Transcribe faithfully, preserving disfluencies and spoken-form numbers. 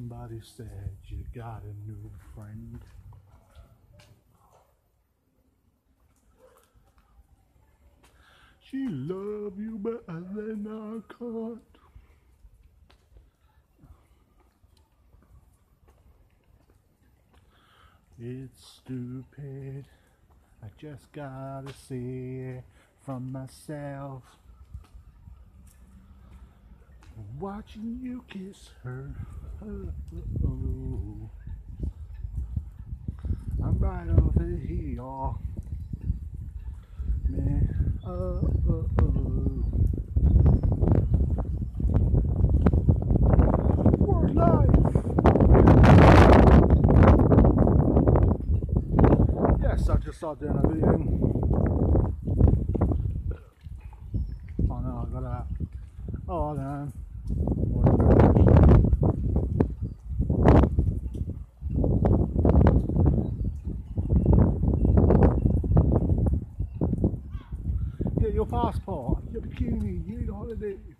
Somebody said you got a new friend. She love you better than I could. It's stupid. I just gotta see it from myself. Watching you kiss her. Oh, oh, oh. I'm right over here, man. Oh, oh, oh. Word life. Yes, I just saw doing a video. Oh no, I got that. Oh no. Get your passport, your bikini, you need a holiday.